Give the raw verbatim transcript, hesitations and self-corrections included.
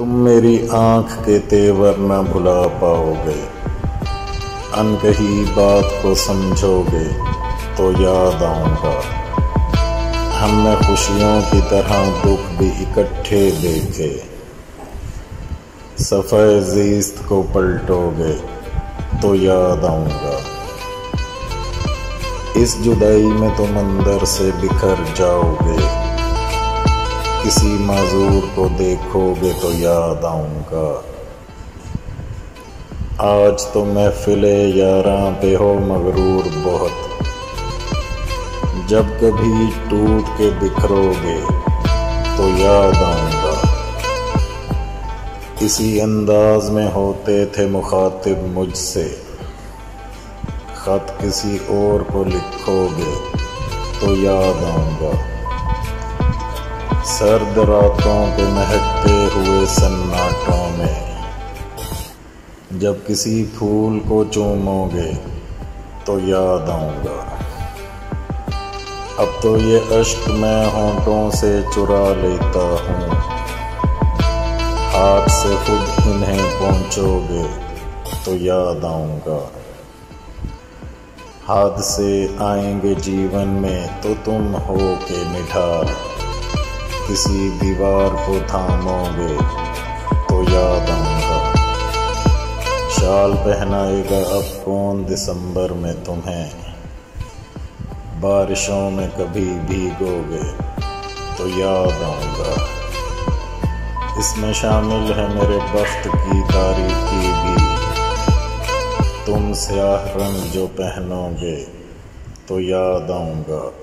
तुम मेरी आँख के तेवर न भुला पाओगे, अनकही बात को समझोगे तो याद आऊँगा। हमने खुशियों की तरह दुख भी इकट्ठे देखे, सफ़र ज़ीस्त को पलटोगे तो याद आऊँगा। इस जुदाई में तुम अंदर से बिखर जाओगे, किसी माजूर को देखोगे तो याद आऊँगा। आज तो महफिले यारां पे हो मगरूर बहुत, जब कभी टूट के बिखरोगे तो याद आऊँगा। इसी अंदाज में होते थे मुखातिब मुझसे, खत किसी और को लिखोगे तो याद आऊँगा। सर्द रातों के महकते हुए सन्नाटों में जब किसी फूल को चूमोगे तो याद आऊँगा। अब तो ये अश्क मैं होंठों से चुरा लेता हूँ, हाथ से खुद इन्हें पहुँचोगे तो याद आऊँगा। हादसे आएंगे जीवन में तो तुम हो के निठार, किसी दीवार को थामोगे तो याद आऊँगा। शाल पहनाएगा अब कौन दिसंबर में तुम्हें, बारिशों में कभी भीगोगे तो याद आऊँगा। इसमें शामिल है मेरे बख्त की तारीकी भी, तुम स्याह रंग जो पहनोगे तो याद आऊँगा।